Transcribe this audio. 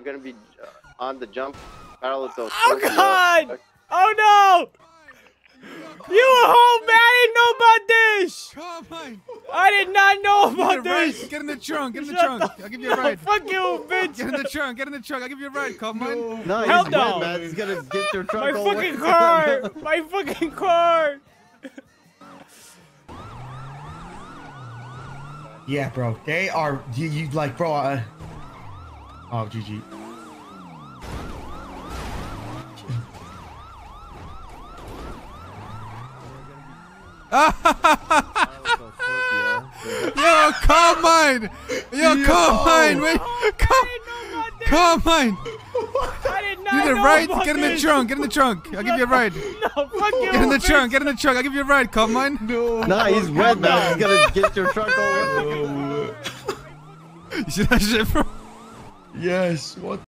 gonna be on the jump parallel to. Oh God! Oh no! You a home man! I didn't know about this! Carmine! I did not know about this! Get in the trunk, get in the trunk. I'll give you a ride. Fuck you, bitch! Get in the trunk, I'll give you a ride, Carmine. No, Hell he's no. good, man. He's gonna get your truck My all fucking wet. car! My fucking car! Yeah, bro. They are. You like, bro. Oh, GG. Yo, Carmine! Yo, Carmine! Wait, Carmine! I did not You need a know ride? about Get in the this. trunk, get in the trunk. I'll give you a ride. No, fuck you, Get in the bitch. trunk, get in the trunk. I'll give you a ride, Carmine. No. Nah, he's wet, man. He's gonna get your truck all wet. No. You see that shit, bro? Yes. What?